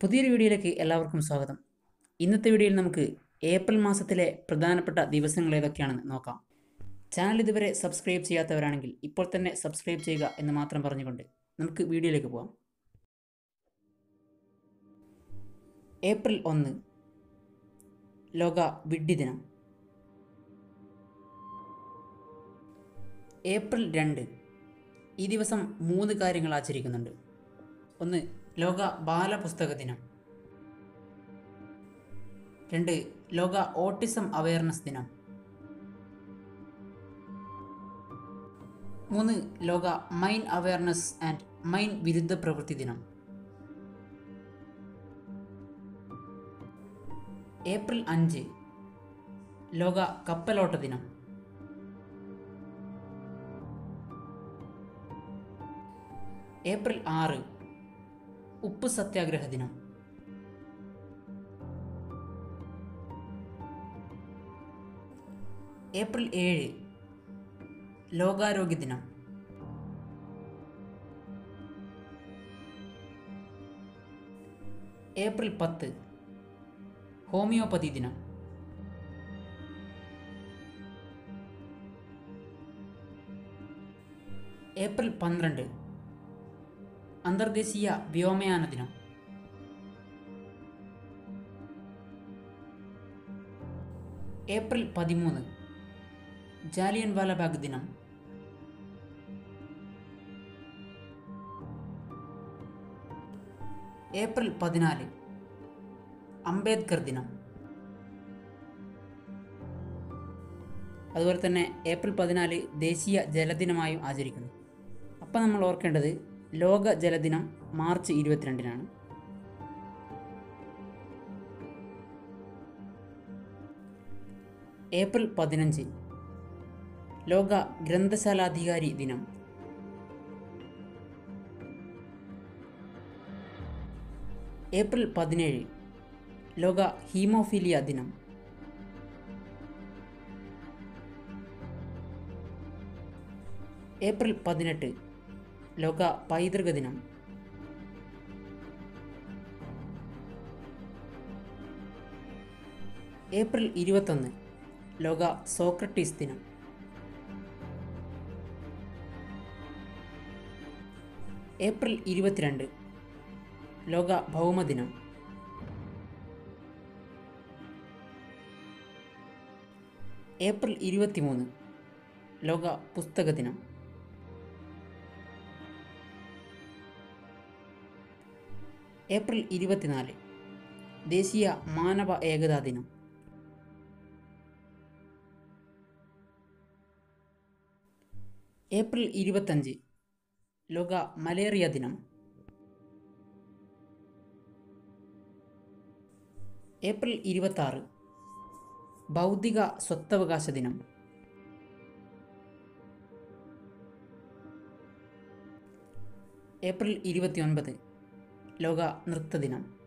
പുതിയൊരു വീഡിയോയിലേക്ക് എല്ലാവർക്കും സ്വാഗതം. ഇന്നത്തെ വീഡിയോയിൽ നമുക്ക് ഏപ്രിൽ മാസത്തിലെ പ്രധാനപ്പെട്ട ദിവസങ്ങൾ ഏതൊക്കെയാണെന്ന് നോക്കാം. ചാനൽ ഇതുവരെ സബ്സ്ക്രൈബ് ചെയ്യാത്തവരാണെങ്കിൽ ഇപ്പോൾ തന്നെ സബ്സ്ക്രൈബ് ചെയ്യുക എന്ന് മാത്രം പറഞ്ഞുകൊണ്ട് നമുക്ക് വീഡിയോയിലേക്ക് പോകാം. ഏപ്രിൽ 1 ലോക വിഡ്ഢി ദിനം. ഏപ്രിൽ 2 ഈ ദിവസം 3 കാര്യങ്ങൾ ആചരിക്കുന്നുണ്ട്. 1 ലോക ബാലപുസ്തക ദിനം. 2 ലോക ഓട്ടിസം അവയർനെസ് ദിനം. 3 ലോക മൈൻ അവയർനെസ് ആൻഡ് മൈൻ വിരുദ്ധ പ്രവൃത്തി ദിനം. ഏപ്രിൽ 5 ലോക കപ്പലോട്ട ദിനം. ഏപ്രിൽ 6 ഉപ്പ് സത്യാഗ്രഹ ദിനം. ഏപ്രിൽ 7 ലോകാരോഗ്യ ദിനം. ഏപ്രിൽ 10 ഹോമിയോപ്പതി ദിനം. ഏപ്രിൽ 12 അന്തർദേശീയ വ്യോമയാന ദിനം. ഏപ്രിൽ 13 ജാലിയൻവാലാബാഗ് ദിനം. ഏപ്രിൽ 14 അംബേദ്കർ ദിനം. അതുപോലെ തന്നെ ഏപ്രിൽ 14 ദേശീയ ജലദിനമായും ആചരിക്കുന്നു. അപ്പം നമ്മൾ ഓർക്കേണ്ടത് ലോക ജലദിനം മാർച്ച് 22-നാണ്. ഏപ്രിൽ 15 ലോക ഗ്രന്ഥശാലാധികാരി ദിനം. ഏപ്രിൽ 17 ലോക ഹീമോഫീലിയ ദിനം. ഏപ്രിൽ 18 ലോക പൈതൃക ദിനം. ഏപ്രിൽ 21 ലോക സോക്രട്ടീസ് ദിനം. ഏപ്രിൽ 22 ലോക ഭൗമദിനം. ഏപ്രിൽ 23 ലോക പുസ്തക ദിനം. ഏപ്രിൽ 24 ദേശീയ മാനവ ഏകതാ ദിനം. ഏപ്രിൽ 25 ലോക മലേറിയ ദിനം. ഏപ്രിൽ 26 ബൗദ്ധിക സ്വത്തവകാശ ദിനം. ഏപ്രിൽ 29 ലോക നൃത്ത ദിനം.